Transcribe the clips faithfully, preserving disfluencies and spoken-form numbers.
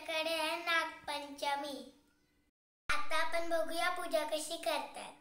आमच्याकडे आहे नागपंचमी। आता आपण बघूया पूजा कशी करतात।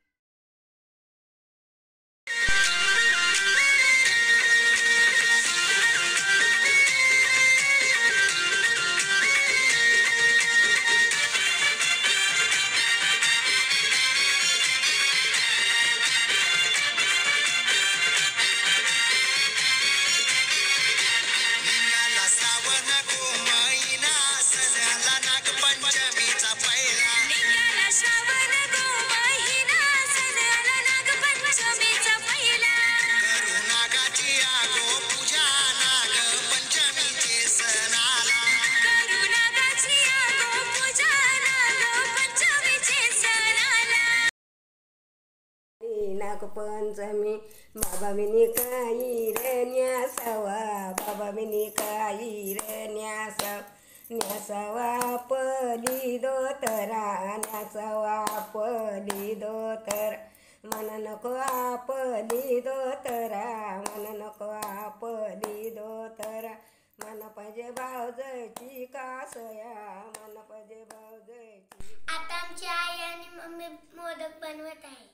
नागपंचमी बाबा मिनी काही रे न्यासावा, बाबा मिनी काही रे न्यासावा, न्यासावा पली दोतरा, न्यासावा पली दोतरा, मन नको आपली दोतरा, मन नको आपली दोतरा, मन पाहिजे भावजाची कासया, मन पाहिजे भावजाची। आता आमची आई आणि मम्मी मोदक बनवत आहे।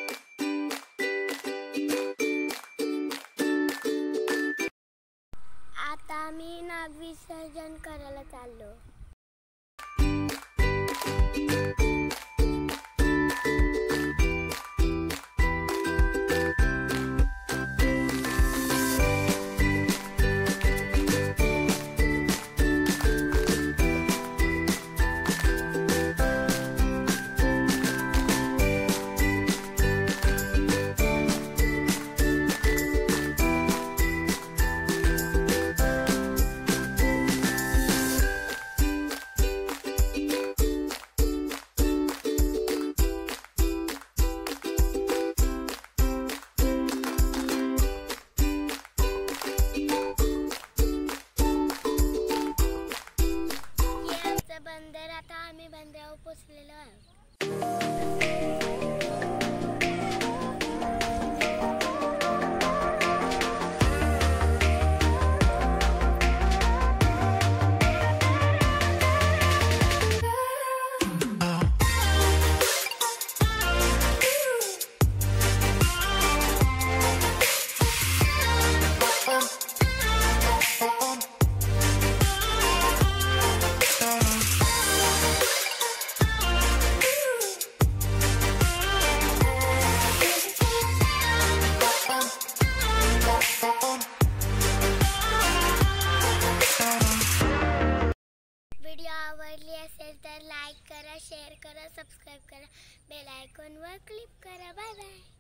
आता आम्ही नाग विसर्जन करायला चाललो। बंदर आता आम्ही बंदरावर पोचलेलो आहोत। व्हिडिओ आवडली असेल तर लाईक करा, शेअर करा, सबस्क्राइब करा, बेल आयकॉनवर क्लिक करा। Bye bye.